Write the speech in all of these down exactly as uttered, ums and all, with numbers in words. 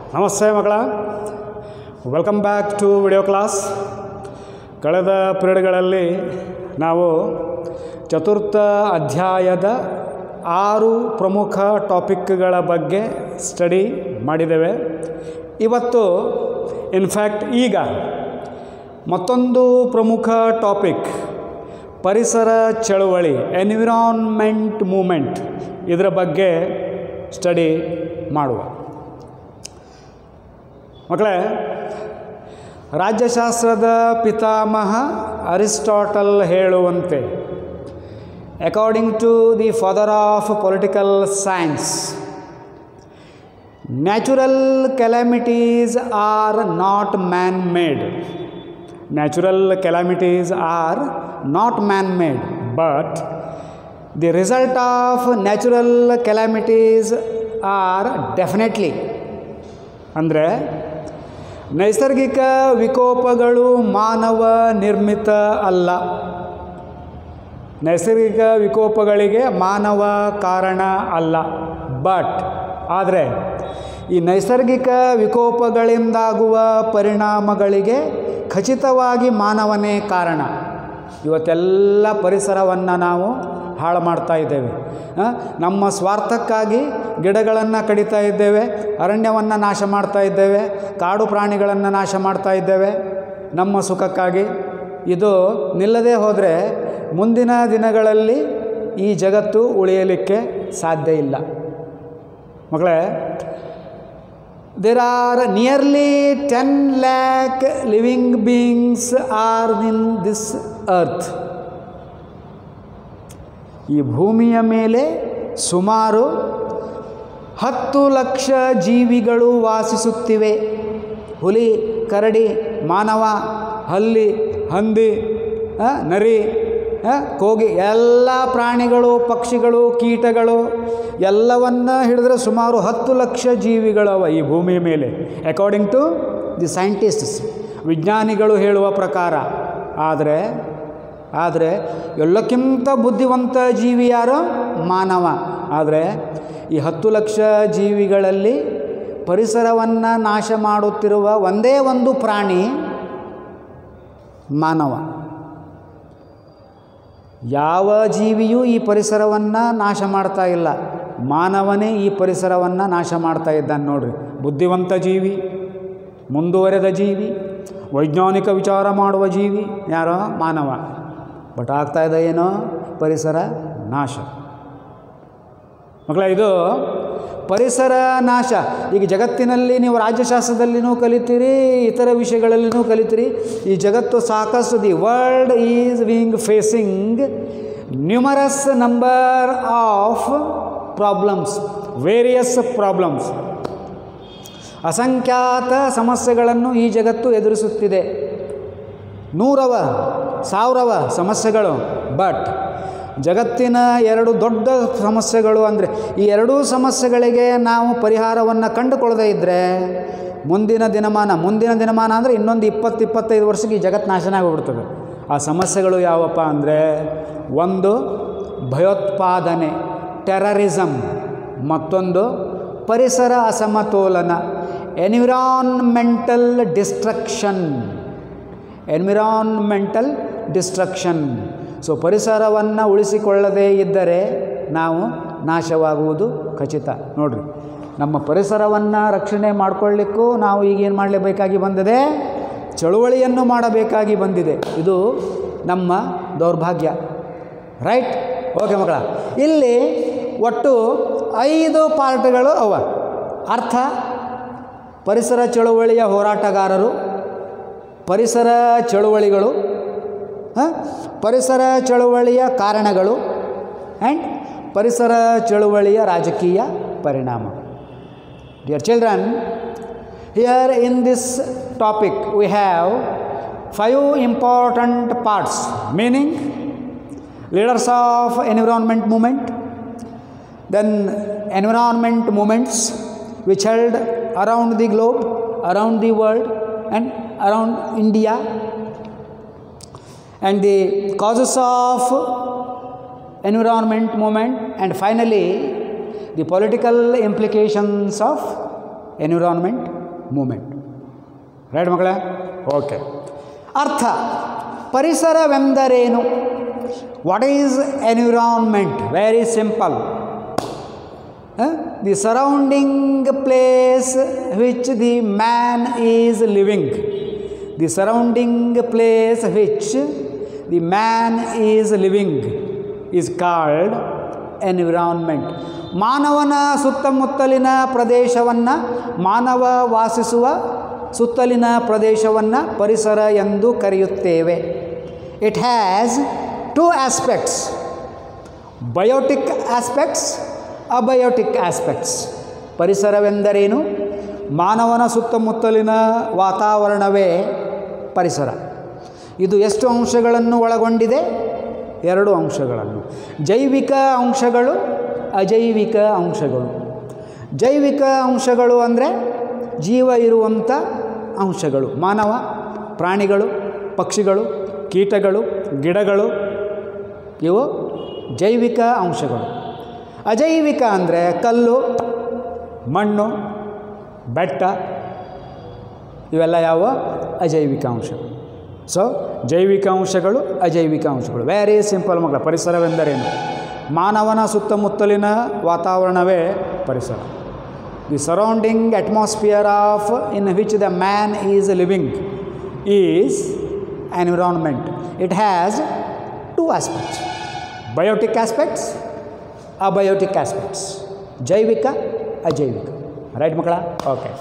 ನಮಸ್ತೆ ಮಕ್ಕಳ, welcome back to video class. ಕಳೆದ ಪಿರಿಯಡ್ಗಳಲ್ಲಿ ನಾವು ಚತುರ್ಥ ಅಧ್ಯಾಯದ ಆರು ಪ್ರಮುಖ ಟಾಪಿಕ್ಗಳ ಬಗ್ಗೆ ಸ್ಟಡಿ ಮಾಡಿದ್ದೇವೆ. ಇವತ್ತು ಇನ್ಫ್ಯಾಕ್ಟ್ ಈಗ ಮತ್ತೊಂದು ಪ್ರಮುಖ ಟಾಪಿಕ್ ಪರಿಸರ ಚಳುವಳಿ, ಎನ್ವಿರಾನ್ಮೆಂಟ್ ಮೂಮೆಂಟ್, ಇದರ ಬಗ್ಗೆ ಸ್ಟಡಿ ಮಾಡುವ. ಮಕ್ಕಳೇ, ರಾಜ್ಯಶಾಸ್ತ್ರದ ಪಿತಾಮಹ ಅರಿಸ್ಟಾಟಲ್ ಹೇಳುವಂತೆ, according to the father of political science, natural calamities are not man made. Natural calamities are not man made, but the result of natural calamities are definitely. ಅಂದರೆ ನೈಸರ್ಗಿಕ ವಿಕೋಪಗಳು ಮಾನವ ನಿರ್ಮಿತ ಅಲ್ಲ. ನೈಸರ್ಗಿಕ ವಿಕೋಪಗಳಿಗೆ ಮಾನವ ಕಾರಣ ಅಲ್ಲ. ಬಟ್ ಆದರೆ ಈ ನೈಸರ್ಗಿಕ ವಿಕೋಪಗಳಿಂದಾಗುವ ಪರಿಣಾಮಗಳಿಗೆ ಖಚಿತವಾಗಿ ಮಾನವನೇ ಕಾರಣ. ಇವತ್ತೆಲ್ಲ ಪರಿಸರವನ್ನು ನಾವು ಹಾಳು ಮಾಡ್ತಾ ಇದ್ದೇವೆ. ನಮ್ಮ ಸ್ವಾರ್ಥಕ್ಕಾಗಿ ಗಿಡಗಳನ್ನು ಕಡಿತಾ ಇದ್ದೇವೆ, ಅರಣ್ಯವನ್ನು ನಾಶ ಮಾಡ್ತಾ ಇದ್ದೇವೆ, ಕಾಡು ಪ್ರಾಣಿಗಳನ್ನು ನಾಶ ಮಾಡ್ತಾ ಇದ್ದೇವೆ ನಮ್ಮ ಸುಖಕ್ಕಾಗಿ. ಇದು ನಿಲ್ಲದೇ ಹೋದರೆ ಮುಂದಿನ ದಿನಗಳಲ್ಲಿ ಈ ಜಗತ್ತು ಉಳಿಯಲಿಕ್ಕೆ ಸಾಧ್ಯ ಇಲ್ಲ. ಮಕ್ಕಳೇ, there are nearly ten lakh living beings are in this earth. ಈ ಭೂಮಿಯ ಮೇಲೆ ಸುಮಾರು ಹತ್ತು ಲಕ್ಷ ಜೀವಿಗಳು ವಾಸಿಸುತ್ತಿವೆ. ಹುಲಿ, ಕರಡಿ, ಮಾನವ, ಹಲ್ಲಿ, ಹಂದಿ, ನರಿ, ಕೋಗಿ, ಎಲ್ಲ ಪ್ರಾಣಿಗಳು, ಪಕ್ಷಿಗಳು, ಕೀಟಗಳು ಎಲ್ಲವನ್ನ ಹಿಡಿದ್ರೆ ಸುಮಾರು ಹತ್ತು ಲಕ್ಷ ಜೀವಿಗಳವ ಈ ಭೂಮಿಯ ಮೇಲೆ, ಅಕಾರ್ಡಿಂಗ್ ಟು ದಿ ಸೈಂಟಿಸ್ಟ್ಸ್, ವಿಜ್ಞಾನಿಗಳು ಹೇಳುವ ಪ್ರಕಾರ. ಆದರೆ ಆದರೆ ಎಲ್ಲಕ್ಕಿಂತ ಬುದ್ಧಿವಂತ ಜೀವಿ ಯಾರು? ಮಾನವ. ಆದರೆ ಈ ಹತ್ತು ಲಕ್ಷ ಜೀವಿಗಳಲ್ಲಿ ಪರಿಸರವನ್ನು ನಾಶ ಮಾಡುತ್ತಿರುವ ಒಂದೇ ಒಂದು ಪ್ರಾಣಿ ಮಾನವ. ಯಾವ ಜೀವಿಯೂ ಈ ಪರಿಸರವನ್ನು ನಾಶ ಮಾಡ್ತಾ ಇಲ್ಲ, ಮಾನವನೇ ಈ ಪರಿಸರವನ್ನು ನಾಶ ಮಾಡ್ತಾ ಇದ್ದಾನೆ. ನೋಡ್ರಿ, ಬುದ್ಧಿವಂತ ಜೀವಿ, ಮುಂದುವರೆದ ಜೀವಿ, ವೈಜ್ಞಾನಿಕ ವಿಚಾರ ಮಾಡುವ ಜೀವಿ ಯಾರೋ? ಮಾನವ. ಬಟ್ ಆಗ್ತಾ ಇದೆ ಏನೋ? ಪರಿಸರ ನಾಶ. ಮಕ್ಕಳ, ಇದು ಪರಿಸರ ನಾಶ. ಈಗ ಜಗತ್ತಿನಲ್ಲಿ ನೀವು ರಾಜ್ಯಶಾಸ್ತ್ರದಲ್ಲಿನೂ ಕಲಿತೀರಿ, ಇತರ ವಿಷಯಗಳಲ್ಲಿನೂ ಕಲಿತೀರಿ. ಈ ಜಗತ್ತು ಸಾಕಷ್ಟು, the world is being facing numerous number of problems, various problems. ಅಸಂಖ್ಯಾತ ಸಮಸ್ಯೆಗಳನ್ನು ಈ ಜಗತ್ತು ಎದುರಿಸುತ್ತಿದೆ. ನೂರವ, ಸಾವಿರವ ಸಮಸ್ಯೆಗಳು. ಬಟ್ ಜಗತ್ತಿನ ಎರಡು ದೊಡ್ಡ ಸಮಸ್ಯೆಗಳು ಅಂದರೆ, ಈ ಎರಡೂ ಸಮಸ್ಯೆಗಳಿಗೆ ನಾವು ಪರಿಹಾರವನ್ನು ಕಂಡುಕೊಳ್ಳದೇ ಇದ್ದರೆ ಮುಂದಿನ ದಿನಮಾನ ಮುಂದಿನ ದಿನಮಾನ ಅಂದರೆ ಇನ್ನೊಂದು ಇಪ್ಪತ್ತು ಇಪ್ಪತ್ತೈದು ವರ್ಷಕ್ಕೆ ಈ ಜಗತ್ತು ನಾಶನ ಆಗಿಬಿಡ್ತದೆ. ಆ ಸಮಸ್ಯೆಗಳು ಯಾವಪ್ಪ ಅಂದರೆ, ಒಂದು ಭಯೋತ್ಪಾದನೆ, ಟೆರರಿಸಮ್, ಮತ್ತೊಂದು ಪರಿಸರ ಅಸಮತೋಲನ, environmental destruction. Environmental destruction. So ಪರಿಸರವನ್ನು ಉಳಿಸಿಕೊಳ್ಳದೇ ಇದ್ದರೆ ನಾವು ನಾಶವಾಗುವುದು ಖಚಿತ. ನೋಡಿರಿ, ನಮ್ಮ ಪರಿಸರವನ್ನು ರಕ್ಷಣೆ ಮಾಡಿಕೊಳ್ಳಿಕ್ಕೂ ನಾವು ಈಗೇನು ಮಾಡಲೇಬೇಕಾಗಿ ಬಂದಿದೆ? ಚಳುವಳಿಯನ್ನು ಮಾಡಬೇಕಾಗಿ ಬಂದಿದೆ. ಇದು ನಮ್ಮ ದೌರ್ಭಾಗ್ಯ. ರೈಟ್? ಓಕೆ ಮಕ್ಕಳ, ಇಲ್ಲಿ ಒಟ್ಟು ಐದು ಪಾರ್ಟ್ಗಳು ಅವ. ಅರ್ಥ: ಪರಿಸರ ಚಳುವಳಿಯ ಹೋರಾಟಗಾರರು, ಪರಿಸರ ಚಳುವಳಿಗಳು, ಪರಿಸರ ಚಳುವಳಿಯ ಕಾರಣಗಳು, ಆ್ಯಂಡ್ ಪರಿಸರ ಚಳುವಳಿಯ ರಾಜಕೀಯ ಪರಿಣಾಮ. Dear children, here in this topic we have five important parts, meaning leaders of environment movement, then environment movements which held around the globe, around the world and around India, and the causes of environment movement, and finally the political implications of environment movement. Right ಮಕ್ಕಳೇ? Okay. ಅರ್ಥ ಪರಿಸರವೆಂದರೇನು? What is environment? Very simple. The surrounding place which the man is living. The surrounding place which the man is living is called environment. ಮಾನವನ ಸುತ್ತಮುತ್ತಲಿನ ಪ್ರದೇಶವನ್ನು, ಮಾನವ ವಾಸಿಸುವ ಸುತ್ತಲಿನ ಪ್ರದೇಶವನ್ನು ಪರಿಸರ ಎಂದು ಕರೆಯುತ್ತೇವೆ. It has two aspects, biotic aspects, abiotic aspects. ಪರಿಸರವೆಂದರೇನು? ಮಾನವನ ಸುತ್ತಮುತ್ತಲಿನ ವಾತಾವರಣವೇ ಪರಿಸರ. ಇದು ಎಷ್ಟು ಅಂಶಗಳನ್ನು ಒಳಗೊಂಡಿದೆ? ಎರಡು ಅಂಶಗಳನ್ನು. ಜೈವಿಕ ಅಂಶಗಳು, ಅಜೈವಿಕ ಅಂಶಗಳು. ಜೈವಿಕ ಅಂಶಗಳು ಅಂದರೆ ಜೀವ ಇರುವಂಥ ಅಂಶಗಳು, ಮಾನವ, ಪ್ರಾಣಿಗಳು, ಪಕ್ಷಿಗಳು, ಕೀಟಗಳು, ಗಿಡಗಳು, ಇವು ಜೈವಿಕ ಅಂಶಗಳು. ಅಜೈವಿಕ ಅಂದರೆ ಕಲ್ಲು, ಮಣ್ಣು, ಬೆಟ್ಟ, ಇವೆಲ್ಲ ಯಾವ? ಅಜೈವಿಕ ಅಂಶಗಳು. ಸೊ ಜೈವಿಕ ಅಂಶಗಳು, ಅಜೈವಿಕ ಅಂಶಗಳು. ವೆರಿ ಸಿಂಪಲ್ ಮಕ್ಕಳ. ಪರಿಸರವೆಂದರೇನು? ಮಾನವನ ಸುತ್ತಮುತ್ತಲಿನ ವಾತಾವರಣವೇ ಪರಿಸರ. The surrounding atmosphere of in which the man is living is environment. It has two aspects, biotic aspects, abiotic aspects. ಜೈವಿಕ, ಅಜೈವಿಕ. ರೈಟ್ ಮಕ್ಕಳ? ಓಕೆ.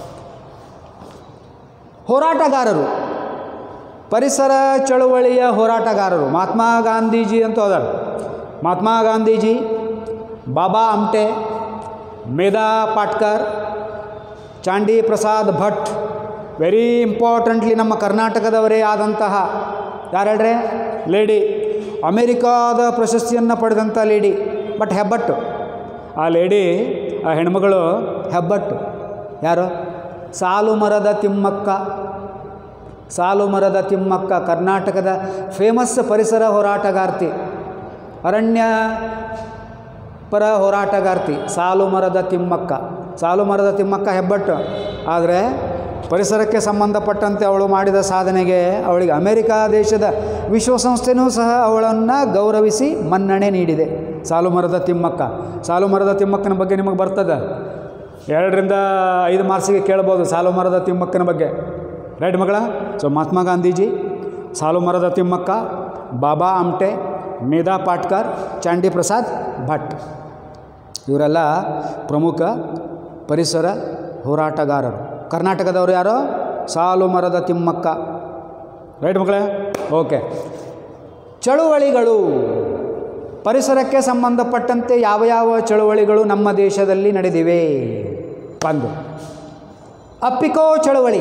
ಹೋರಾಟಗಾರರು, ಪರಿಸರ ಚಳುವಳಿಯ ಹೋರಾಟಗಾರರು ಮಹಾತ್ಮ ಗಾಂಧೀಜಿ ಅಂತ ಹೋದಾರ. ಮಹಾತ್ಮ ಗಾಂಧೀಜಿ, ಬಾಬಾ ಆಮ್ಟೆ, ಮೇಧಾ ಪಾಟ್ಕರ್, ಚಾಂಡಿ ಪ್ರಸಾದ್ ಭಟ್, ವೆರಿ ಇಂಪಾರ್ಟೆಂಟ್ಲಿ ನಮ್ಮ ಕರ್ನಾಟಕದವರೇ ಆದಂತಹ ಯಾರು ಹೇಳ್ರೆ? ಲೇಡಿ, ಅಮೇರಿಕಾದ ಪ್ರಶಸ್ತಿಯನ್ನು ಪಡೆದಂಥ ಲೇಡಿ, ಬಟ್ ಹೆಬ್ಬಟ್ಟು. ಆ ಲೇಡಿ, ಆ ಹೆಣ್ಮಗಳು ಹೆಬ್ಬಟ್ಟು. ಯಾರು? ಸಾಲು ಮರದ ತಿಮ್ಮಕ್ಕ. ಸಾಲು ಮರದ ತಿಮ್ಮಕ್ಕ ಕರ್ನಾಟಕದ ಫೇಮಸ್ ಪರಿಸರ ಹೋರಾಟಗಾರ್ತಿ, ಅರಣ್ಯ ಪರ ಹೋರಾಟಗಾರ್ತಿ ಸಾಲು ಮರದ ತಿಮ್ಮಕ್ಕ. ಸಾಲು ಮರದ ತಿಮ್ಮಕ್ಕ ಹೆಬ್ಬಟ್ಟು. ಆದರೆ ಪರಿಸರಕ್ಕೆ ಸಂಬಂಧಪಟ್ಟಂತೆ ಅವಳು ಮಾಡಿದ ಸಾಧನೆಗೆ ಅವಳಿಗೆ ಅಮೇರಿಕಾ ದೇಶದ ವಿಶ್ವಸಂಸ್ಥೆಯೂ ಸಹ ಅವಳನ್ನು ಗೌರವಿಸಿ ಮನ್ನಣೆ ನೀಡಿದೆ. ಸಾಲು ಮರದ ತಿಮ್ಮಕ್ಕ. ಸಾಲು ಮರದ ತಿಮ್ಮಕ್ಕನ ಬಗ್ಗೆ ನಿಮಗೆ ಬರ್ತದೆ, ಎರಡರಿಂದ ಐದು ಮಾರ್ಕ್ಸಿಗೆ ಕೇಳ್ಬೋದು ಸಾಲು ಮರದ ತಿಮ್ಮಕ್ಕನ ಬಗ್ಗೆ. ರೈಟ್ ಮಗಳ? ಸೊ ಮಹಾತ್ಮ ಗಾಂಧೀಜಿ, ಸಾಲು ಮರದ ತಿಮ್ಮಕ್ಕ, ಬಾಬಾ ಆಮ್ಟೆ, ಮೇಧಾ ಪಾಟ್ಕರ್, ಚಾಂಡಿ ಪ್ರಸಾದ್ ಭಟ್, ಇವರೆಲ್ಲ ಪ್ರಮುಖ ಪರಿಸರ ಹೋರಾಟಗಾರರು. ಕರ್ನಾಟಕದವರು ಯಾರು? ಸಾಲು ಮರದ ತಿಮ್ಮಕ್ಕ. ರೈಟ್ ಮಕ್ಕಳೇ? ಓಕೆ. ಚಳುವಳಿಗಳು, ಪರಿಸರಕ್ಕೆ ಸಂಬಂಧಪಟ್ಟಂತೆ ಯಾವ ಯಾವ ಚಳುವಳಿಗಳು ನಮ್ಮ ದೇಶದಲ್ಲಿ ನಡೆದಿವೆ? ಒಂದು ಅಪ್ಪಿಕೋ ಚಳುವಳಿ.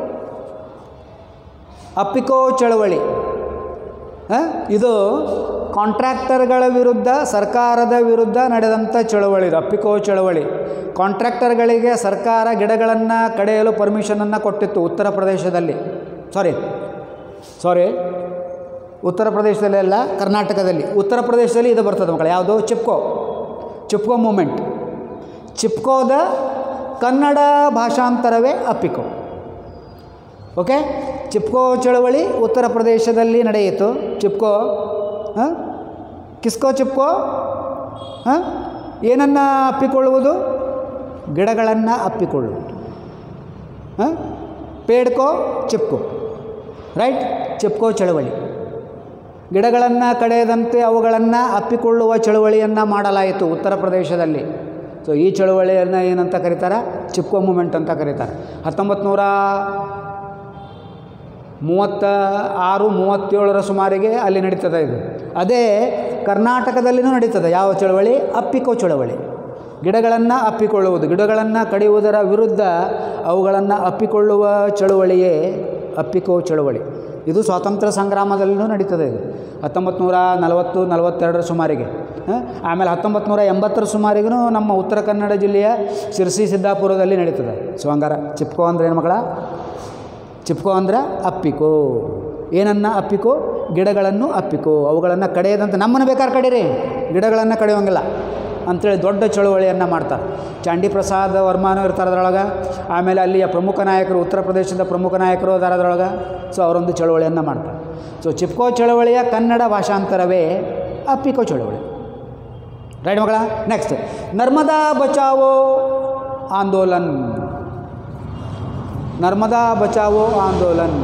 ಅಪ್ಪಿಕೋ ಚಳುವಳಿ ಇದು ಕಾಂಟ್ರಾಕ್ಟರ್ಗಳ ವಿರುದ್ಧ, ಸರ್ಕಾರದ ವಿರುದ್ಧ ನಡೆದಂಥ ಚಳುವಳಿ. ಇದು ಅಪ್ಪಿಕೋ ಚಳುವಳಿ. ಕಾಂಟ್ರಾಕ್ಟರ್ಗಳಿಗೆ ಸರ್ಕಾರ ಗಿಡಗಳನ್ನು ಕಡಿಯಲು ಪರ್ಮಿಷನನ್ನು ಕೊಟ್ಟಿತ್ತು ಉತ್ತರ ಪ್ರದೇಶದಲ್ಲಿ. ಸಾರಿ ಸಾರಿ ಉತ್ತರ ಪ್ರದೇಶದಲ್ಲಿ ಅಲ್ಲ, ಕರ್ನಾಟಕದಲ್ಲಿ. ಉತ್ತರ ಪ್ರದೇಶದಲ್ಲಿ ಇದು ಬರ್ತದೆ ಮಕ್ಕಳು. ಯಾವುದು? ಚಿಪ್ಕೋ. ಚಿಪ್ಕೋ ಮೂಮೆಂಟ್. ಚಿಪ್ಕೋದ ಕನ್ನಡ ಭಾಷಾಂತರವೇ ಅಪ್ಪಿಕೋ. ಓಕೆ. ಚಿಪ್ಕೋ ಚಳವಳಿ ಉತ್ತರ ಪ್ರದೇಶದಲ್ಲಿ ನಡೆಯಿತು. ಚಿಪ್ಕೋ ಹಾಂ ಕಿಸ್ಕೋ ಚಿಪ್ಕೋ ಹಾಂ ಏನನ್ನು ಅಪ್ಪಿಕೊಳ್ಳುವುದು? ಗಿಡಗಳನ್ನು ಅಪ್ಪಿಕೊಳ್ಳುವುದು. ಹಾಂ ಪೇಡ್ಕೋ ಚಿಪ್ಕೋ. ರೈಟ್? ಚಿಪ್ಕೋ ಚಳವಳಿ. ಗಿಡಗಳನ್ನು ಕಡೆಯದಂತೆ ಅವುಗಳನ್ನು ಅಪ್ಪಿಕೊಳ್ಳುವ ಚಳುವಳಿಯನ್ನು ಮಾಡಲಾಯಿತು ಉತ್ತರ ಪ್ರದೇಶದಲ್ಲಿ. ಸೊ ಈ ಚಳುವಳಿಯನ್ನು ಏನಂತ ಕರೀತಾರೆ? ಚಿಪ್ಕೋ ಮೂಮೆಂಟ್ ಅಂತ ಕರೀತಾರೆ. ಹತ್ತೊಂಬತ್ತು ನೂರ ಮೂವತ್ತ ಆರು ಮೂವತ್ತೇಳರ ಸುಮಾರಿಗೆ ಅಲ್ಲಿ ನಡೀತದೆ ಇದು. ಅದೇ ಕರ್ನಾಟಕದಲ್ಲಿಯೂ ನಡೀತದೆ. ಯಾವ ಚಳುವಳಿ? ಅಪ್ಪಿಕೋ ಚಳುವಳಿ. ಗಿಡಗಳನ್ನು ಅಪ್ಪಿಕೊಳ್ಳುವುದು, ಗಿಡಗಳನ್ನು ಕಡಿಯುವುದರ ವಿರುದ್ಧ ಅವುಗಳನ್ನು ಅಪ್ಪಿಕೊಳ್ಳುವ ಚಳುವಳಿಯೇ ಅಪ್ಪಿಕೋ ಚಳುವಳಿ. ಇದು ಸ್ವಾತಂತ್ರ್ಯ ಸಂಗ್ರಾಮದಲ್ಲಿಯೂ ನಡೀತದೆ. ಇದು ಹತ್ತೊಂಬತ್ತು ನೂರ ನಲವತ್ತು ನಲವತ್ತೆರಡರ ಸುಮಾರಿಗೆ. ಆಮೇಲೆ ಹತ್ತೊಂಬತ್ತು ನೂರ ಎಂಬತ್ತರ ಸುಮಾರಿಗೂ ನಮ್ಮ ಉತ್ತರ ಕನ್ನಡ ಜಿಲ್ಲೆಯ ಶಿರಸಿ ಸಿದ್ದಾಪುರದಲ್ಲಿ ನಡೀತದೆ. ಸೊ ಹಂಗಾರ ಚಿಪ್ಕೋ ಅಂದರೆ ಏನು ಮಕ್ಕಳ? ಚಿಪ್ಕೋ ಅಂದರೆ ಅಪ್ಪಿಕೋ. ಏನನ್ನು ಅಪ್ಪಿಕೋ? ಗಿಡಗಳನ್ನು ಅಪ್ಪಿಕೋ. ಅವುಗಳನ್ನು ಕಡೆಯದಂತೆ. ನಮ್ಮನ್ನು ಬೇಕಾದ್ರೆ ಕಡೀರಿ, ಗಿಡಗಳನ್ನು ಕಡಿಯೋಂಗಿಲ್ಲ. ಅಂಥೇಳಿ ದೊಡ್ಡ ಚಳುವಳಿಯನ್ನು ಮಾಡ್ತಾರೆ. ಚಾಂಡಿ ಪ್ರಸಾದ್ ವರ್ಮಾನೂ ಇರ್ತಾರೆ ಅದರೊಳಗೆ. ಆಮೇಲೆ ಅಲ್ಲಿಯ ಪ್ರಮುಖ ನಾಯಕರು, ಉತ್ತರ ಪ್ರದೇಶದ ಪ್ರಮುಖ ನಾಯಕರು ಅದಾರ ಅದರೊಳಗೆ. ಸೊ ಅವರೊಂದು ಚಳುವಳಿಯನ್ನು ಮಾಡ್ತಾರೆ. ಸೊ ಚಿಪ್ಕೋ ಚಳುವಳಿಯ ಕನ್ನಡ ಭಾಷಾಂತರವೇ ಅಪ್ಪಿಕೋ ಚಳುವಳಿ. ರೈಟ್ ಮಗಳ. ನೆಕ್ಸ್ಟ್, ನರ್ಮದಾ ಬಚಾವೋ ಆಂದೋಲನ್. ನರ್ಮದಾ ಬಚಾವೋ ಆಂದೋಲನ್.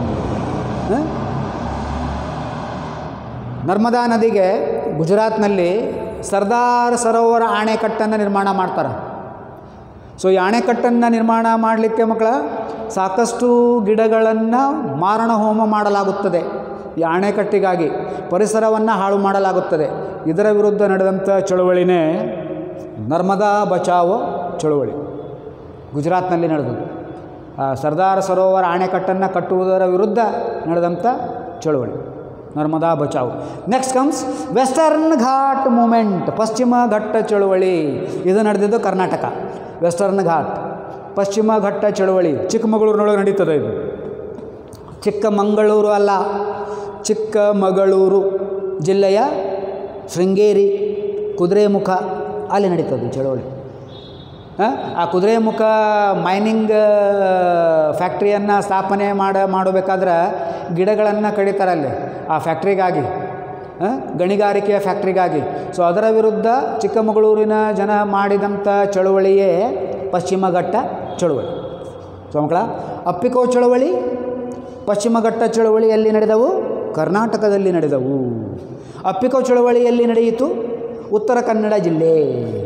ನರ್ಮದಾ ನದಿಗೆ ಗುಜರಾತ್ನಲ್ಲಿ ಸರ್ದಾರ್ ಸರೋವರ ಅಣೆಕಟ್ಟನ್ನು ನಿರ್ಮಾಣ ಮಾಡ್ತಾರೆ. ಸೊ ಈ ಅಣೆಕಟ್ಟನ್ನು ನಿರ್ಮಾಣ ಮಾಡಲಿಕ್ಕೆ ಮಕ್ಕಳ ಸಾಕಷ್ಟು ಗಿಡಗಳನ್ನು ಮಾರಣ ಹೋಮ ಮಾಡಲಾಗುತ್ತದೆ. ಈ ಅಣೆಕಟ್ಟಿಗಾಗಿ ಪರಿಸರವನ್ನು ಹಾಳು ಮಾಡಲಾಗುತ್ತದೆ. ಇದರ ವಿರುದ್ಧ ನಡೆದಂಥ ಚಳುವಳಿನೇ ನರ್ಮದಾ ಬಚಾವೋ ಚಳುವಳಿ. ಗುಜರಾತ್ನಲ್ಲಿ ನಡೆದದ್ದು ಸರ್ದಾರ್ ಸರೋವರ ಅಣೆಕಟ್ಟನ್ನು ಕಟ್ಟುವುದರ ವಿರುದ್ಧ ನಡೆದಂಥ ಚಳುವಳಿ Narmada Bachao. Next comes western Ghat movement, ಪಶ್ಚಿಮ ಘಟ್ಟ ಚಳುವಳಿ. ಇದು ನಡೆದಿದ್ದು ಕರ್ನಾಟಕ. ವೆಸ್ಟರ್ನ್ ಘಾಟ್, ಪಶ್ಚಿಮ ಘಟ್ಟ ಚಳುವಳಿ ಚಿಕ್ಕಮಗಳೂರಿನೊಳಗೆ ನಡೀತದೆ. ಇದು ಚಿಕ್ಕಮಗಳೂರು ಅಲ್ಲ, ಚಿಕ್ಕಮಗಳೂರು ಜಿಲ್ಲೆಯ ಶೃಂಗೇರಿ, ಕುದುರೆಮುಖ ಅಲ್ಲಿ ನಡೀತದೆ ಚಳುವಳಿ. ಆ ಕುದುರೆಮುಖ ಮೈನಿಂಗ್ ಫ್ಯಾಕ್ಟ್ರಿಯನ್ನು ಸ್ಥಾಪನೆ ಮಾಡ ಮಾಡಬೇಕಾದ್ರೆ ಗಿಡಗಳನ್ನು ಕಡಿತಾರೆ ಅಲ್ಲಿ ಆ ಫ್ಯಾಕ್ಟ್ರಿಗಾಗಿ, ಗಣಿಗಾರಿಕೆಯ ಫ್ಯಾಕ್ಟ್ರಿಗಾಗಿ. ಸೊ ಅದರ ವಿರುದ್ಧ ಚಿಕ್ಕಮಗಳೂರಿನ ಜನ ಮಾಡಿದಂಥ ಚಳುವಳಿಯೇ ಪಶ್ಚಿಮ ಘಟ್ಟ ಚಳುವಳಿ. ಸೊ ಮಕ್ಕಳ, ಅಪ್ಪಿಕೋ ಚಳುವಳಿ, ಪಶ್ಚಿಮ ಘಟ್ಟ ಚಳುವಳಿ ಎಲ್ಲಿ ನಡೆದವು? ಕರ್ನಾಟಕದಲ್ಲಿ ನಡೆದವು. ಅಪ್ಪಿಕೋ ಚಳುವಳಿ ಎಲ್ಲಿ ನಡೆಯಿತು? ಉತ್ತರ ಕನ್ನಡ ಜಿಲ್ಲೆ.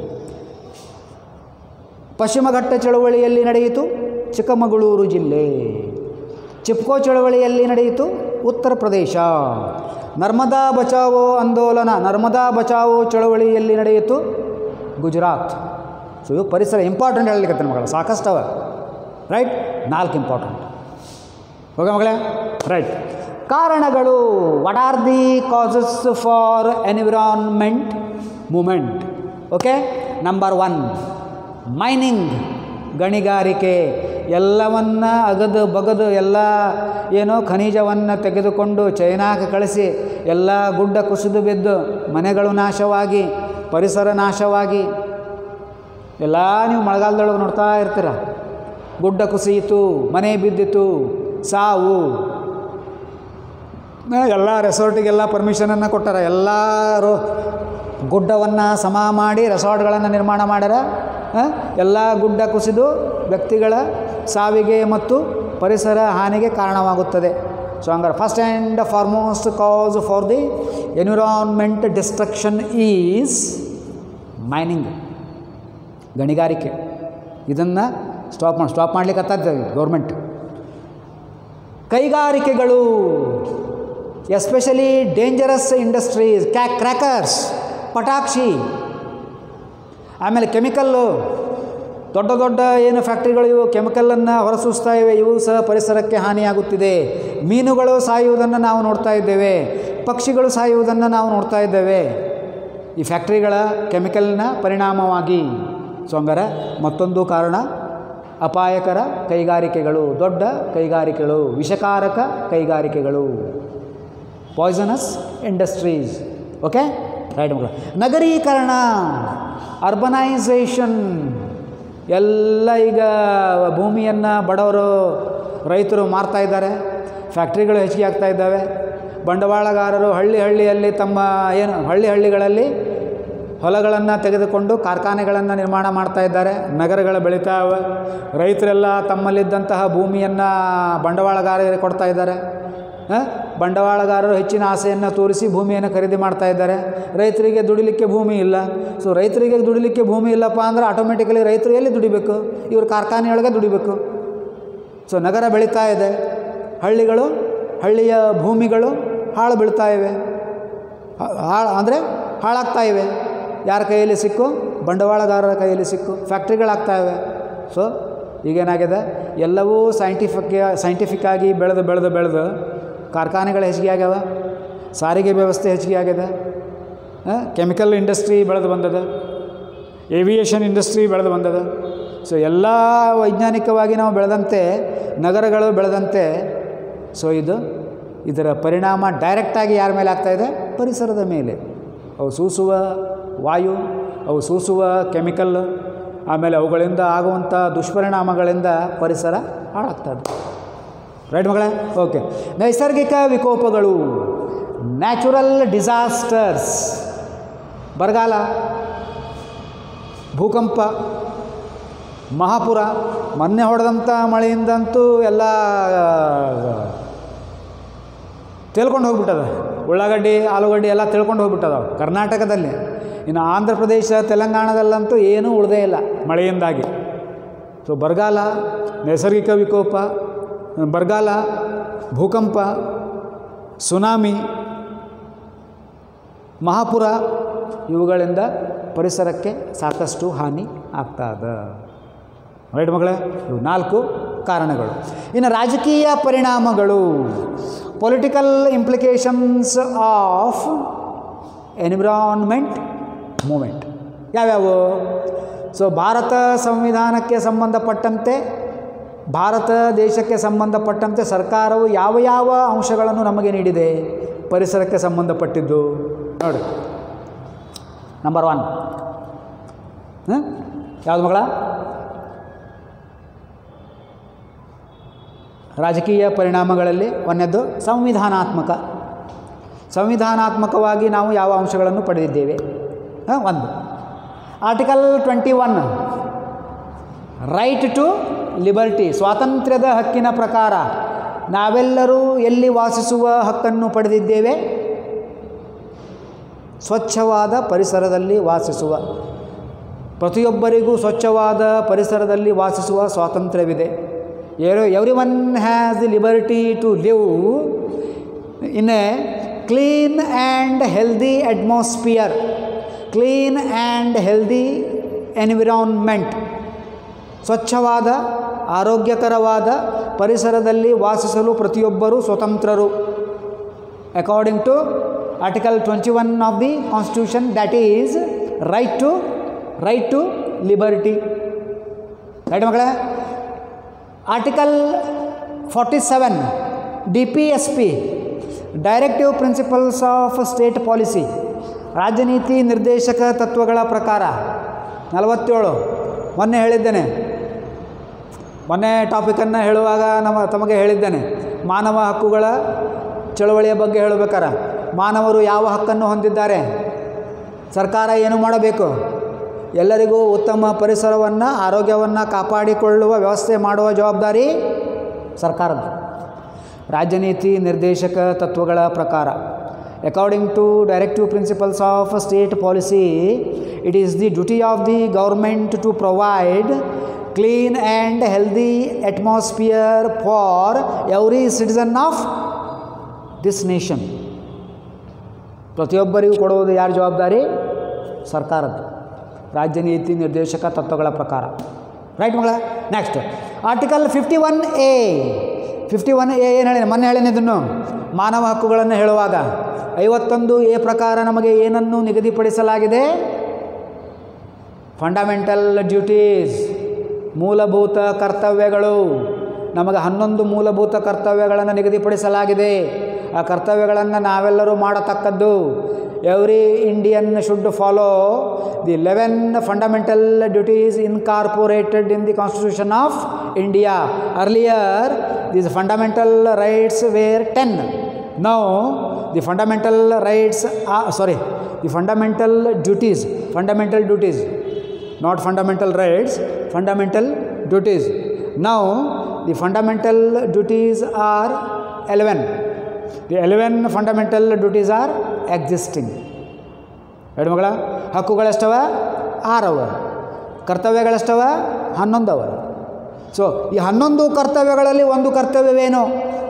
ಪಶ್ಚಿಮ ಘಟ್ಟ ಚಳುವಳಿಯಲ್ಲಿ ನಡೆಯಿತು ಚಿಕ್ಕಮಗಳೂರು ಜಿಲ್ಲೆ. ಚಿಪ್ಕೋ ಚಳುವಳಿಯಲ್ಲಿ ನಡೆಯಿತು ಉತ್ತರ ಪ್ರದೇಶ. ನರ್ಮದಾ ಬಚಾವೋ ಆಂದೋಲನ, ನರ್ಮದಾ ಬಚಾವೋ ಚಳುವಳಿಯಲ್ಲಿ ನಡೆಯಿತು ಗುಜರಾತ್. ಸೊ ಇವು ಪರಿಸರ ಇಂಪಾರ್ಟೆಂಟ್ ಹೇಳಲಿಕ್ಕೆ ಮಗಳ ಸಾಕಷ್ಟು ಅವ. ರೈಟ್, ನಾಲ್ಕು ಇಂಪಾರ್ಟೆಂಟ್. ಓಕೆ ಮಗಳೇ, ರೈಟ್. ಕಾರಣಗಳು, what are the causes for environment movement? Okay, number one mining, ಗಣಿಗಾರಿಕೆ. ಎಲ್ಲವನ್ನ ಅಗದು ಬಗದು ಎಲ್ಲ ಏನೋ ಖನಿಜವನ್ನು ತೆಗೆದುಕೊಂಡು ಚೈನಾಕ್ಕೆ ಕಳಿಸಿ ಎಲ್ಲ ಗುಡ್ಡ ಕುಸಿದು ಬಿದ್ದು ಮನೆಗಳು ನಾಶವಾಗಿ ಪರಿಸರ ನಾಶವಾಗಿ ಎಲ್ಲ ನೀವು ಮಳೆಗಾಲದೊಳಗೆ ನೋಡ್ತಾ ಇರ್ತೀರ. ಗುಡ್ಡ ಕುಸಿಯಿತು, ಮನೆ ಬಿದ್ದಿತು, ಸಾವು. ಎಲ್ಲ ರೆಸಾರ್ಟಿಗೆಲ್ಲ ಪರ್ಮಿಷನನ್ನು ಕೊಟ್ಟಾರ. ಎಲ್ಲರೂ ಗುಡ್ಡವನ್ನು ಸಮ ಮಾಡಿ ರೆಸಾರ್ಟ್ಗಳನ್ನು ನಿರ್ಮಾಣ ಮಾಡ್ಯಾರ. ಎಲ್ಲ ಗುಡ್ಡ ಕುಸಿದು ವ್ಯಕ್ತಿಗಳ ಸಾವಿಗೆ ಮತ್ತು ಪರಿಸರ ಹಾನಿಗೆ ಕಾರಣವಾಗುತ್ತದೆ. ಸೊ ಹಂಗಾರೆ first and foremost cause for the environment destruction is mining, ಗಣಿಗಾರಿಕೆ. ಇದನ್ನು ಸ್ಟಾಪ್ ಮಾಡಿ ಸ್ಟಾಪ್ ಮಾಡಲಿಕ್ಕೆ ಹತ್ತದ ಗೌರ್ಮೆಂಟ್. ಕೈಗಾರಿಕೆಗಳು, ಎಸ್ಪೆಷಲಿ ಡೇಂಜರಸ್ ಇಂಡಸ್ಟ್ರೀಸ್, ಕ್ಯಾ ಕ್ರ್ಯಾಕರ್ಸ್, ಪಟಾಕ್ಷಿ, ಆಮೇಲೆ ಕೆಮಿಕಲ್ಲು, ದೊಡ್ಡ ದೊಡ್ಡ ಏನು ಫ್ಯಾಕ್ಟ್ರಿಗಳು ಇವು ಕೆಮಿಕಲನ್ನು ಹೊರಸೂಸ್ತಾ ಇವೆ. ಇವು ಸಹ ಪರಿಸರಕ್ಕೆ ಹಾನಿಯಾಗುತ್ತಿದೆ. ಮೀನುಗಳು ಸಾಯುವುದನ್ನು ನಾವು ನೋಡ್ತಾ ಇದ್ದೇವೆ, ಪಕ್ಷಿಗಳು ಸಾಯುವುದನ್ನು ನಾವು ನೋಡ್ತಾ ಇದ್ದೇವೆ ಈ ಫ್ಯಾಕ್ಟ್ರಿಗಳ ಕೆಮಿಕಲ್ನ ಪರಿಣಾಮವಾಗಿ. ಸೊ ಹಂಗಾರೆ ಮತ್ತೊಂದು ಕಾರಣ ಅಪಾಯಕರ ಕೈಗಾರಿಕೆಗಳು, ದೊಡ್ಡ ಕೈಗಾರಿಕೆಗಳು, ವಿಷಕಾರಕ ಕೈಗಾರಿಕೆಗಳು, ಪಾಯ್ಸನಸ್ ಇಂಡಸ್ಟ್ರೀಸ್. ಓಕೆ, ರೈಟ್ ಮಕ್ಕಳು. ನಗರೀಕರಣ, ಅರ್ಬನೈಸೇಷನ್. ಎಲ್ಲ ಈಗ ಭೂಮಿಯನ್ನು ಬಡವರು ರೈತರು ಮಾರ್ತಾ ಇದ್ದಾರೆ, ಫ್ಯಾಕ್ಟ್ರಿಗಳು ಹೆಚ್ಚಿಗೆ ಆಗ್ತಾ ಇದ್ದಾವೆ. ಬಂಡವಾಳಗಾರರು ಹಳ್ಳಿ ಹಳ್ಳಿಯಲ್ಲಿ ತಮ್ಮ ಏನು ಹಳ್ಳಿ ಹಳ್ಳಿಗಳಲ್ಲಿ ಹೊಲಗಳನ್ನು ತೆಗೆದುಕೊಂಡು ಕಾರ್ಖಾನೆಗಳನ್ನು ನಿರ್ಮಾಣ ಮಾಡ್ತಾ ಇದ್ದಾರೆ. ನಗರಗಳು ಬೆಳೀತಾವೆ. ರೈತರೆಲ್ಲ ತಮ್ಮಲ್ಲಿದ್ದಂತಹ ಭೂಮಿಯನ್ನು ಬಂಡವಾಳಗಾರರಿಗೆ ಕೊಡ್ತಾ ಇದ್ದಾರೆ. ಬಂಡವಾಳಗಾರರು ಹೆಚ್ಚಿನ ಆಸೆಯನ್ನು ತೋರಿಸಿ ಭೂಮಿಯನ್ನು ಖರೀದಿ ಮಾಡ್ತಾ ಇದ್ದಾರೆ. ರೈತರಿಗೆ ದುಡಿಲಿಕ್ಕೆ ಭೂಮಿ ಇಲ್ಲ. ಸೊ ರೈತರಿಗೆ ದುಡಿಲಿಕ್ಕೆ ಭೂಮಿ ಇಲ್ಲಪ್ಪ ಅಂದರೆ ಆಟೋಮೆಟಿಕಲಿ ರೈತರು ಎಲ್ಲಿ ದುಡಿಬೇಕು? ಇವರು ಕಾರ್ಖಾನೆಯೊಳಗೆ ದುಡಿಬೇಕು. ಸೊ ನಗರ ಬೆಳೀತಾ ಇದೆ, ಹಳ್ಳಿಗಳು ಹಳ್ಳಿಯ ಭೂಮಿಗಳು ಹಾಳು ಬೀಳ್ತಾ ಇವೆ, ಹಾಳು ಅಂದರೆ ಹಾಳಾಗ್ತಾ ಇವೆ. ಯಾರ ಕೈಯಲ್ಲಿ ಸಿಕ್ಕು? ಬಂಡವಾಳಗಾರರ ಕೈಯಲ್ಲಿ ಸಿಕ್ಕು ಫ್ಯಾಕ್ಟ್ರಿಗಳಾಗ್ತಾ ಇವೆ. ಸೊ ಈಗೇನಾಗಿದೆ, ಎಲ್ಲವೂ ಸೈಂಟಿಫಿಕ್ ಸೈಂಟಿಫಿಕ್ಕಾಗಿ ಬೆಳೆದು ಬೆಳೆದು ಬೆಳೆದು ಕಾರ್ಖಾನೆಗಳು ಹೆಚ್ಚಿಗೆ ಆಗ್ಯಾವ, ಸಾರಿಗೆ ವ್ಯವಸ್ಥೆ ಹೆಚ್ಚಿಗೆ ಆಗಿದೆ, ಕೆಮಿಕಲ್ ಇಂಡಸ್ಟ್ರಿ ಬೆಳೆದು ಬಂದದ, ಏವಿಯೇಷನ್ ಇಂಡಸ್ಟ್ರಿ ಬೆಳೆದು ಬಂದದ. ಸೊ ಎಲ್ಲ ವೈಜ್ಞಾನಿಕವಾಗಿ ನಾವು ಬೆಳೆದಂತೆ ನಗರಗಳು ಬೆಳೆದಂತೆ ಸೊ ಇದು ಇದರ ಪರಿಣಾಮ ಡೈರೆಕ್ಟಾಗಿ ಯಾರ ಮೇಲೆ ಆಗ್ತಾಯಿದೆ? ಪರಿಸರದ ಮೇಲೆ. ಅವು ಸೂಸುವ ವಾಯು, ಅವು ಸೂಸುವ ಕೆಮಿಕಲ್, ಆಮೇಲೆ ಅವುಗಳಿಂದ ಆಗುವಂಥ ದುಷ್ಪರಿಣಾಮಗಳಿಂದ ಪರಿಸರ ಹಾಳಾಗ್ತದೆ. ರೈಟ್ ಮಗಳೇ? ಓಕೆ. ನೈಸರ್ಗಿಕ ವಿಕೋಪಗಳು, ನ್ಯಾಚುರಲ್ ಡಿಸಾಸ್ಟರ್ಸ್, ಬರಗಾಲ, ಭೂಕಂಪ, ಮಹಾಪುರ, ಮೊನ್ನೆ ಹೊಡೆದಂಥ ಮಳೆಯಿಂದಂತೂ ಎಲ್ಲ ತೇಲ್ಕೊಂಡು ಹೋಗ್ಬಿಟ್ಟದ. ಉಳ್ಳಾಗಡ್ಡಿ, ಆಲೂಗಡ್ಡೆ ಎಲ್ಲ ತಿಳ್ಕೊಂಡು ಹೋಗ್ಬಿಟ್ಟದ ಕರ್ನಾಟಕದಲ್ಲಿ. ಇನ್ನು ಆಂಧ್ರ ಪ್ರದೇಶ, ತೆಲಂಗಾಣದಲ್ಲಂತೂ ಏನೂ ಉಳಿದೇ ಇಲ್ಲ ಮಳೆಯಿಂದಾಗಿ. ಸೊ ಬರಗಾಲ, ನೈಸರ್ಗಿಕ ವಿಕೋಪ, ಬರಗಾಲ, ಭೂಕಂಪ, ಸುನಾಮಿ, ಮಹಾಪುರ, ಇವುಗಳಿಂದ ಪರಿಸರಕ್ಕೆ ಸಾಕಷ್ಟು ಹಾನಿ ಆಗ್ತದೆ. ರೈಟ್ ಮಗಳೇ? ಇವು ನಾಲ್ಕು ಕಾರಣಗಳು. ಇನ್ನು ರಾಜಕೀಯ ಪರಿಣಾಮಗಳು, political implications of environment movement ಯಾವ್ಯಾವು? ಸೊ ಭಾರತ ಸಂವಿಧಾನಕ್ಕೆ ಸಂಬಂಧಪಟ್ಟಂತೆ, ಭಾರತ ದೇಶಕ್ಕೆ ಸಂಬಂಧಪಟ್ಟಂತೆ ಸರ್ಕಾರವು ಯಾವ ಯಾವ ಅಂಶಗಳನ್ನು ನಮಗೆ ನೀಡಿದೆ ಪರಿಸರಕ್ಕೆ ಸಂಬಂಧಪಟ್ಟಿದ್ದು? ನೋಡಿ, ನಂಬರ್ ಒನ್ ಯಾವುದು ಮಗಳ? ರಾಜಕೀಯ ಪರಿಣಾಮಗಳಲ್ಲಿ ಒಂದನೇದು ಸಂವಿಧಾನಾತ್ಮಕ. ಸಂವಿಧಾನಾತ್ಮಕವಾಗಿ ನಾವು ಯಾವ ಅಂಶಗಳನ್ನು ಪಡೆದಿದ್ದೇವೆ? ಹಾಂ, ಒಂದು article twenty one, right to liberty, ಸ್ವಾತಂತ್ರ್ಯದ ಹಕ್ಕಿನ ಪ್ರಕಾರ ನಾವೆಲ್ಲರೂ ಎಲ್ಲಿ ವಾಸಿಸುವ ಹಕ್ಕನ್ನು ಪಡೆದಿದ್ದೇವೆ? ಸ್ವಚ್ಛವಾದ ಪರಿಸರದಲ್ಲಿ ವಾಸಿಸುವ, ಪ್ರತಿಯೊಬ್ಬರಿಗೂ ಸ್ವಚ್ಛವಾದ ಪರಿಸರದಲ್ಲಿ ವಾಸಿಸುವ ಸ್ವಾತಂತ್ರ್ಯವಿದೆ. Everyone has the liberty to live in a clean and healthy atmosphere, clean and healthy environment, ಸ್ವಚ್ಛವಾದ ಆರೋಗ್ಯಕರವಾದ ಪರಿಸರದಲ್ಲಿ ವಾಸಿಸಲು ಪ್ರತಿಯೊಬ್ಬರೂ ಸ್ವತಂತ್ರರು. According to article twenty one of the constitution, that is right to right to liberty. Right ಮಗಳೇ? Article forty seven, D P S P, directive principles of state policy, ರಾಜ್ಯ ನೀತಿ ನಿರ್ದೇಶಕ ತತ್ವಗಳ ಪ್ರಕಾರ ನಲವತ್ತೇಳು. ಮೊನ್ನೆ ಹೇಳಿದ್ದೇನೆ, ಮೊನ್ನೆ ಟಾಪಿಕನ್ನು ಹೇಳುವಾಗ ನಮ್ಮ ತಮಗೆ ಹೇಳಿದ್ದೇನೆ, ಮಾನವ ಹಕ್ಕುಗಳ ಚಳವಳಿಯ ಬಗ್ಗೆ ಹೇಳಬೇಕಾರೆ ಮಾನವರು ಯಾವ ಹಕ್ಕನ್ನು ಹೊಂದಿದ್ದಾರೆ, ಸರ್ಕಾರ ಏನು ಮಾಡಬೇಕು, ಎಲ್ಲರಿಗೂ ಉತ್ತಮ ಪರಿಸರವನ್ನು, ಆರೋಗ್ಯವನ್ನು ಕಾಪಾಡಿಕೊಳ್ಳುವ ವ್ಯವಸ್ಥೆ ಮಾಡುವ ಜವಾಬ್ದಾರಿ ಸರ್ಕಾರದ್ದು. ರಾಜ್ಯ ನೀತಿ ನಿರ್ದೇಶಕ ತತ್ವಗಳ ಪ್ರಕಾರ, according to directive principles of state policy, it is the duty of the government to provide clean and healthy atmosphere for every citizen of this nation. ಪ್ರತಿಯೊಬ್ಬರಿಗೂ ಕೊಡುವುದು ಯಾರ ಜವಾಬ್ದಾರಿ? ಸರ್ಕಾರದ್ದು, ರಾಜ್ಯ ನೀತಿ ನಿರ್ದೇಶಕ ತತ್ವಗಳ ಪ್ರಕಾರ. ರೈಟ್ ಮಗಳ? Next article fifty one A. Fifty one A ಏನು ಹೇಳಿ ಮೊನ್ನೆ ಹೇಳಿನ ಇದನ್ನು ಮಾನವ ಹಕ್ಕುಗಳನ್ನು ಹೇಳುವಾಗ ಐವತ್ತೊಂದು ಎ ಪ್ರಕಾರ ನಮಗೆ ಏನನ್ನು ನಿಗದಿಪಡಿಸಲಾಗಿದೆ? ಫಂಡಮೆಂಟಲ್ ಡ್ಯೂಟೀಸ್, ಮೂಲಭೂತ ಕರ್ತವ್ಯಗಳು. ನಮಗೆ ಹನ್ನೊಂದು ಮೂಲಭೂತ ಕರ್ತವ್ಯಗಳನ್ನು ನಿಗದಿಪಡಿಸಲಾಗಿದೆ. ಆ ಕರ್ತವ್ಯಗಳನ್ನು ನಾವೆಲ್ಲರೂ ಮಾಡತಕ್ಕದ್ದು. Every Indian should follow the eleven fundamental duties incorporated in the constitution of India. Earlier these fundamental rights were ten. Now the fundamental rights sorry the fundamental duties fundamental duties not fundamental rights, fundamental duties. Now the fundamental duties are eleven. The eleven fundamental duties are existing. ಎರಡು ಮಗಳ ಹಕ್ಕುಗಳೆಷ್ಟವ? ಆರವ. ಕರ್ತವ್ಯಗಳೆಷ್ಟವ? ಹನ್ನೊಂದವ. So ಈ ಹನ್ನೊಂದು ಕರ್ತವ್ಯಗಳಲ್ಲಿ ಒಂದು ಕರ್ತವ್ಯವೇನು?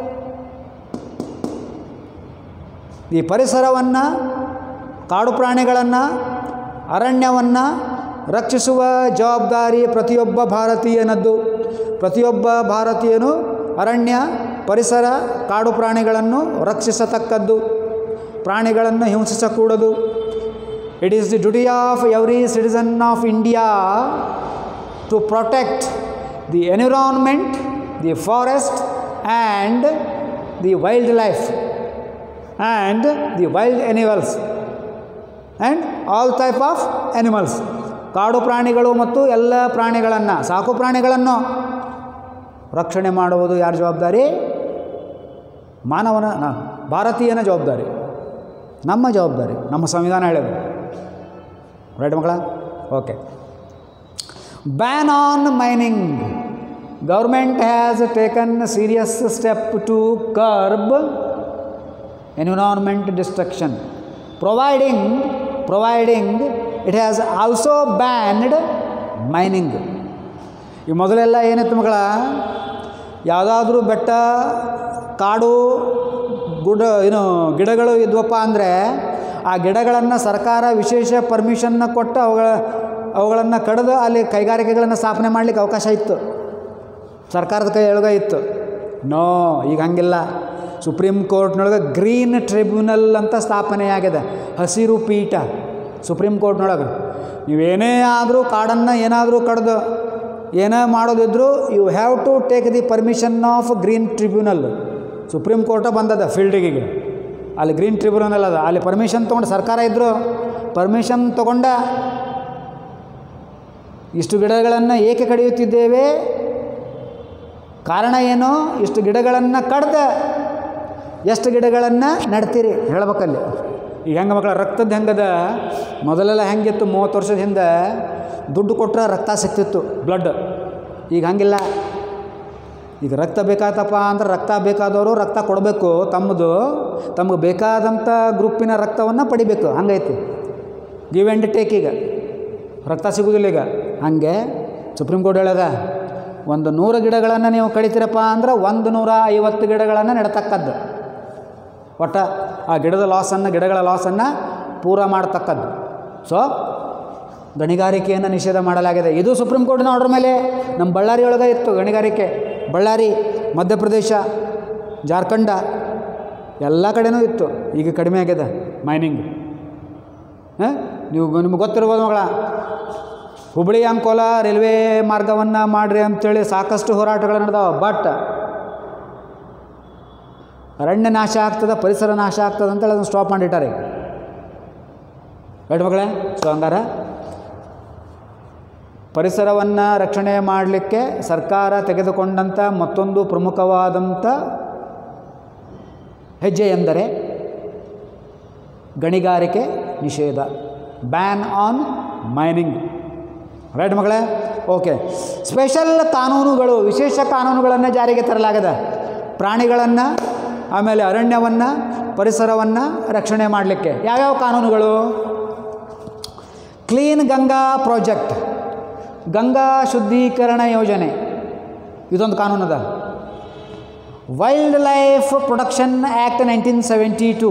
ಈ ಪರಿಸರವನ್ನು, ಕಾಡು ಪ್ರಾಣಿಗಳನ್ನು, ಅರಣ್ಯವನ್ನು ರಕ್ಷಿಸುವ ಜವಾಬ್ದಾರಿ ಪ್ರತಿಯೊಬ್ಬ ಭಾರತೀಯನದ್ದು. ಪ್ರತಿಯೊಬ್ಬ ಭಾರತೀಯನು ಅರಣ್ಯ, ಪರಿಸರ, ಕಾಡು ಪ್ರಾಣಿಗಳನ್ನು ರಕ್ಷಿಸತಕ್ಕದ್ದು. ಪ್ರಾಣಿಗಳನ್ನು ಹಿಂಸಿಸಕೂಡದು. It is the duty of every citizen of India to protect the environment, the forest and the wildlife and the wild animals. And all type of animals, ಕಾಡು ಪ್ರಾಣಿಗಳು ಮತ್ತು ಎಲ್ಲ ಪ್ರಾಣಿಗಳನ್ನು, ಸಾಕು ಪ್ರಾಣಿಗಳನ್ನು ರಕ್ಷಣೆ ಮಾಡುವುದು ಯಾರ ಜವಾಬ್ದಾರಿ? ಮಾನವನ, ಭಾರತೀಯನ ಜವಾಬ್ದಾರಿ, ನಮ್ಮ ಜವಾಬ್ದಾರಿ, ನಮ್ಮ ಸಂವಿಧಾನ ಹೇಳೋದು. ರೈಟ್ ಮಕ್ಕಳ? Okay. Ban on mining. Government has taken serious step to curb environment destruction, providing providing it has also banned mining. ಈ ಮೊದಲೆಲ್ಲ ಏನಿತ್ತು ಮಕ್ಕಳ, ಯಾವುದಾದ್ರೂ ಬೆಟ್ಟ, ಕಾಡು, ಗುಡ ಏನು ಗಿಡಗಳು ಇದ್ವಪ್ಪ ಅಂದರೆ ಆ ಗಿಡಗಳನ್ನು ಸರ್ಕಾರ ವಿಶೇಷ ಪರ್ಮಿಷನ್ನ ಕೊಟ್ಟು ಅವುಗಳ ಅವುಗಳನ್ನು ಕಡಿದು ಅಲ್ಲಿ ಕೈಗಾರಿಕೆಗಳನ್ನು ಸ್ಥಾಪನೆ ಮಾಡಲಿಕ್ಕೆ ಅವಕಾಶ ಇತ್ತು, ಸರ್ಕಾರದ ಕೈಯೊಳಗೆ ಇತ್ತು. ನೋ, ಈಗ ಹಂಗಿಲ್ಲ. ಸುಪ್ರೀಂ ಕೋರ್ಟ್ನೊಳಗೆ ಗ್ರೀನ್ ಟ್ರಿಬ್ಯುನಲ್ ಅಂತ ಸ್ಥಾಪನೆಯಾಗಿದೆ, ಹಸಿರು ಪೀಠ ಸುಪ್ರೀಂ ಕೋರ್ಟ್ನೊಳಗೆ. ನೀವೇನೇ ಆದರೂ ಕಾಡನ್ನು ಏನಾದರೂ ಕಡ್ದು ಏನೇ ಮಾಡೋದಿದ್ರು you have to take the permission of green tribunal. Supreme court ಬಂದದ ಫೀಲ್ಡಿಗೆ, ಅಲ್ಲಿ ಗ್ರೀನ್ ಟ್ರಿಬ್ಯುನಲ್ ಅದ, ಅಲ್ಲಿ ಪರ್ಮಿಷನ್ ತೊಗೊಂಡು ಸರ್ಕಾರ ಇದ್ದರು ಪರ್ಮಿಷನ್ ತೊಗೊಂಡ ಇಷ್ಟು ಗಿಡಗಳನ್ನು ಏಕೆ ಕಡಿಯುತ್ತಿದ್ದೇವೆ, ಕಾರಣ ಏನು, ಇಷ್ಟು ಗಿಡಗಳನ್ನು ಕಡ್ದು ಎಷ್ಟು ಗಿಡಗಳನ್ನು ನೆಡ್ತೀರಿ ಹೇಳ್ಬೇಕಲ್ಲಿ. ಈಗ ಹೆಂಗೆ ಮಕ್ಕಳ ರಕ್ತದ ಹೆಂಗದ, ಮೊದಲೆಲ್ಲ ಹೆಂಗಿತ್ತು ಮೂವತ್ತು ವರ್ಷದ ಹಿಂದೆ ದುಡ್ಡು ಕೊಟ್ಟರೆ ರಕ್ತ ಸಿಗ್ತಿತ್ತು, ಬ್ಲಡ್. ಈಗ ಹಂಗಿಲ್ಲ. ಈಗ ರಕ್ತ ಬೇಕಾತಪ್ಪ ಅಂದ್ರೆ ರಕ್ತ ಬೇಕಾದವರು ರಕ್ತ ಕೊಡಬೇಕು, ತಮ್ಮದು ತಮಗೆ ಬೇಕಾದಂಥ ಗ್ರೂಪಿನ ರಕ್ತವನ್ನು ಪಡಿಬೇಕು, ಹಂಗೈತಿ. Give and take. ಈಗ ರಕ್ತ ಸಿಗೋದಿಲ್ಲ ಈಗ. ಹಾಗೆ ಸುಪ್ರೀಂ ಕೋರ್ಟ್ ಹೇಳ್ಯದ, ಒಂದು ನೂರು ಗಿಡಗಳನ್ನು ನೀವು ಕಡಿತೀರಪ್ಪ ಅಂದ್ರೆ ಒಂದು ನೂರ ಐವತ್ತು ಗಿಡಗಳನ್ನು ನೆಡತಕ್ಕದ್ದು, ಒಟ್ಟು ಆ ಗಿಡದ ಲಾಸನ್ನು ಗಿಡಗಳ ಲಾಸನ್ನು ಪೂರ ಮಾಡ್ತಕ್ಕದ್ದು. ಸೊ ಗಣಿಗಾರಿಕೆಯನ್ನು ನಿಷೇಧ ಮಾಡಲಾಗಿದೆ. ಇದು ಸುಪ್ರೀಂ ಕೋರ್ಟಿನ ಆರ್ಡರ್ ಮೇಲೆ. ನಮ್ಮ ಬಳ್ಳಾರಿ ಒಳಗೆ ಇತ್ತು ಗಣಿಗಾರಿಕೆ, ಬಳ್ಳಾರಿ, ಮಧ್ಯಪ್ರದೇಶ, ಜಾರ್ಖಂಡ ಎಲ್ಲ ಕಡೆನೂ ಇತ್ತು. ಈಗ ಕಡಿಮೆ ಆಗಿದೆ ಮೈನಿಂಗ್. ಹಾಂ, ನೀವು ನಿಮ್ಗೆ ಗೊತ್ತಿರ್ಬೋದು ಮಗಳ, ಹುಬ್ಬಳ್ಳಿ ಅಂಕೋಲ ರೈಲ್ವೆ ಮಾರ್ಗವನ್ನು ಮಾಡಿರಿ ಅಂಥೇಳಿ ಸಾಕಷ್ಟು ಹೋರಾಟಗಳು ನಡೆದಾವೆ. ಬಟ್ ಅರಣ್ಯ ನಾಶ ಆಗ್ತದೆ, ಪರಿಸರ ನಾಶ ಆಗ್ತದೆ ಅಂತೇಳಿ ಅದನ್ನು ಸ್ಟಾಪ್ ಮಾಡಿಟ್ಟಾರೆ. ರೈಟ್ ಮಗಳೇ? ಸೊ ಹಂಗಾರ ಪರಿಸರವನ್ನು ರಕ್ಷಣೆ ಮಾಡಲಿಕ್ಕೆ ಸರ್ಕಾರ ತೆಗೆದುಕೊಂಡಂಥ ಮತ್ತೊಂದು ಪ್ರಮುಖವಾದಂಥ ಹೆಜ್ಜೆ ಎಂದರೆ ಗಣಿಗಾರಿಕೆ ನಿಷೇಧ, ಬ್ಯಾನ್ ಆನ್ ಮೈನಿಂಗ್. ರೈಟ್ ಮಗಳೇ? ಓಕೆ. ಸ್ಪೆಷಲ್ ಕಾನೂನುಗಳು, ವಿಶೇಷ ಕಾನೂನುಗಳನ್ನು ಜಾರಿಗೆ ತರಲಾಗಿದೆ ಪ್ರಾಣಿಗಳನ್ನು, ಆಮೇಲೆ ಅರಣ್ಯವನ್ನು, ಪರಿಸರವನ್ನು ರಕ್ಷಣೆ ಮಾಡಲಿಕ್ಕೆ. ಯಾವ್ಯಾವ ಕಾನೂನುಗಳು? ಕ್ಲೀನ್ ಗಂಗಾ ಪ್ರಾಜೆಕ್ಟ್, ಗಂಗಾ ಶುದ್ಧೀಕರಣ ಯೋಜನೆ, ಇದೊಂದು ಕಾನೂನದ. Wildlife protection act nineteen seventy two,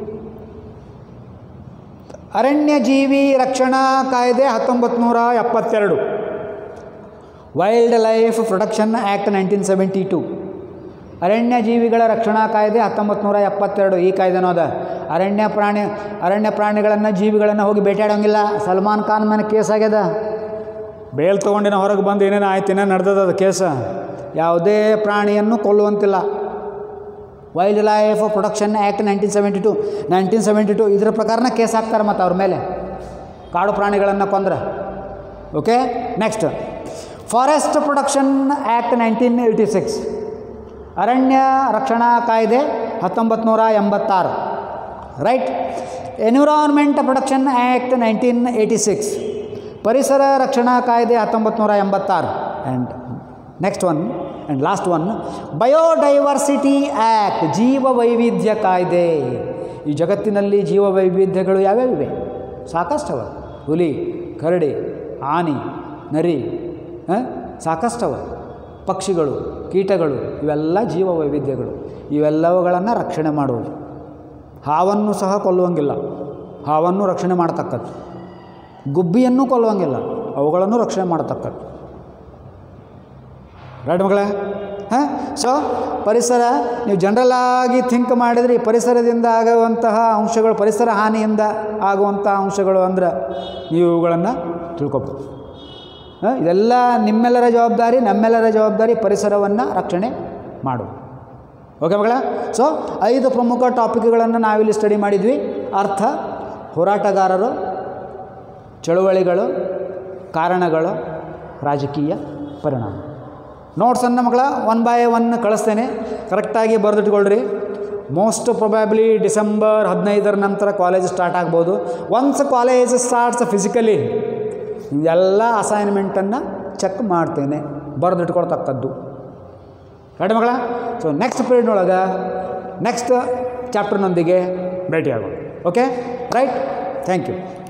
ಅರಣ್ಯ ಜೀವಿ ರಕ್ಷಣಾ ಕಾಯ್ದೆ ಹತ್ತೊಂಬತ್ತು ನೂರ ಎಪ್ಪತ್ತೆರಡು. Wildlife protection act nineteen seventy two, ಅರಣ್ಯ ಜೀವಿಗಳ ರಕ್ಷಣಾ ಕಾಯ್ದೆ ಹತ್ತೊಂಬತ್ತು ನೂರ ಎಪ್ಪತ್ತೆರಡು. ಈ ಕಾಯ್ದೆನೂ ಅದ. ಅರಣ್ಯ ಪ್ರಾಣಿ ಅರಣ್ಯ ಪ್ರಾಣಿಗಳನ್ನು, ಜೀವಿಗಳನ್ನು ಹೋಗಿ ಬೇಟಾಡೋಂಗಿಲ್ಲ. ಸಲ್ಮಾನ್ ಖಾನ್ ಮೇಲೆ ಕೇಸ್ ಆಗ್ಯದ, ಬೇಲ್ ತೊಗೊಂಡಿನ ಹೊರಗೆ ಬಂದು ಏನೇನು ಆಯ್ತು, ಏನೇನು ನಡೆದದ ಅದು ಕೇಸ. ಯಾವುದೇ ಪ್ರಾಣಿಯನ್ನು ಕೊಲ್ಲುವಂತಿಲ್ಲ. Wildlife protection act nineteen seventy two nineteen seventy two ಇದರ ಪ್ರಕಾರನ ಕೇಸ್ ಹಾಕ್ತಾರೆ ಮತ್ತು ಅವ್ರ ಮೇಲೆ, ಕಾಡು ಪ್ರಾಣಿಗಳನ್ನು ಕೊಂದ್ರೆ. Okay. Next, forest protection act nineteen eighty six, ಅರಣ್ಯ ರಕ್ಷಣಾ ಕಾಯ್ದೆ ಹತ್ತೊಂಬತ್ತು ನೂರ ಎಂಬತ್ತಾರು. Right. Environment protection act nineteen eighty six, ಪರಿಸರ ರಕ್ಷಣಾ ಕಾಯ್ದೆ ಹತ್ತೊಂಬತ್ತು ನೂರ ಎಂಬತ್ತಾರು. And next one and last one, biodiversity act, ಜೀವ ವೈವಿಧ್ಯ ಕಾಯ್ದೆ. ಈ ಜಗತ್ತಿನಲ್ಲಿ ಜೀವ ವೈವಿಧ್ಯಗಳು ಯಾವ್ಯಾವಿವೆ? ಸಾಕಷ್ಟವ. ಹುಲಿ, ಕರಡಿ, ಆನೆ, ನರಿ, ಸಾಕಷ್ಟವ. ಪಕ್ಷಿಗಳು, ಕೀಟಗಳು, ಇವೆಲ್ಲ ಜೀವ ವೈವಿಧ್ಯಗಳು. ಇವೆಲ್ಲವುಗಳನ್ನು ರಕ್ಷಣೆ ಮಾಡುವುದು. ಹಾವನ್ನು ಸಹ ಕೊಲ್ಲುವಂಗಿಲ್ಲ, ಹಾವನ್ನು ರಕ್ಷಣೆ ಮಾಡತಕ್ಕದ್ದು. ಗುಬ್ಬಿಯನ್ನು ಕೊಲ್ಲುವಂಗಿಲ್ಲ, ಅವುಗಳನ್ನು ರಕ್ಷಣೆ ಮಾಡತಕ್ಕದ್ದು. ರೈಟ್ ಮಗಳೇ? ಹಾಂ. ಸೊ ಪರಿಸರ ನೀವು ಜನರಲ್ಲಾಗಿ ಥಿಂಕ್ ಮಾಡಿದರೆ ಈ ಪರಿಸರದಿಂದ ಆಗುವಂತಹ ಅಂಶಗಳು, ಪರಿಸರ ಹಾನಿಯಿಂದ ಆಗುವಂಥ ಅಂಶಗಳು ಅಂದ್ರೆ ನೀವು ಇವುಗಳನ್ನು ತಿಳ್ಕೊಬೋದು. ಹಾಂ, ಇದೆಲ್ಲ ನಿಮ್ಮೆಲ್ಲರ ಜವಾಬ್ದಾರಿ, ನಮ್ಮೆಲ್ಲರ ಜವಾಬ್ದಾರಿ ಪರಿಸರವನ್ನು ರಕ್ಷಣೆ ಮಾಡೋದು. ಓಕೆ ಮಗಳ? ಸೊ ಐದು ಪ್ರಮುಖ ಟಾಪಿಕ್ಗಳನ್ನು ನಾವಿಲ್ಲಿ ಸ್ಟಡಿ ಮಾಡಿದ್ವಿ. ಅರ್ಥ, ಹೋರಾಟಗಾರರು, ಚಳುವಳಿಗಳು, ಕಾರಣಗಳು, ರಾಜಕೀಯ ಪರಿಣಾಮ. ನೋಟ್ಸನ್ನು ಮಕ್ಕಳ ಒನ್ ಬೈ ಒನ್ ಕಳಿಸ್ತೇನೆ, ಕರೆಕ್ಟಾಗಿ ಬರೆದಿಟ್ಕೊಳ್ರಿ. ಮೋಸ್ಟ್ ಪ್ರೊಬ್ಯಾಬ್ಲಿ ಡಿಸೆಂಬರ್ ಹದಿನೈದರ ನಂತರ ಕಾಲೇಜ್ ಸ್ಟಾರ್ಟ್ ಆಗ್ಬೋದು. ಒನ್ಸ್ ಕಾಲೇಜ್ ಸ್ಟಾರ್ಟ್ಸ್ ಫಿಸಿಕಲಿ ಎಲ್ಲ ಅಸೈನ್ಮೆಂಟನ್ನು ಚೆಕ್ ಮಾಡ್ತೇನೆ, ಬರೆದಿಟ್ಕೊಳ್ತಕ್ಕದ್ದು. ರೈಟ್ ಮಕ್ಕಳ? ಸೊ ನೆಕ್ಸ್ಟ್ ಪೀರಿಯಡ್ನೊಳಗೆ ನೆಕ್ಸ್ಟ್ ಚಾಪ್ಟರ್ನೊಂದಿಗೆ ಭೇಟಿಯಾಗೋಣ. Okay right? Thank you.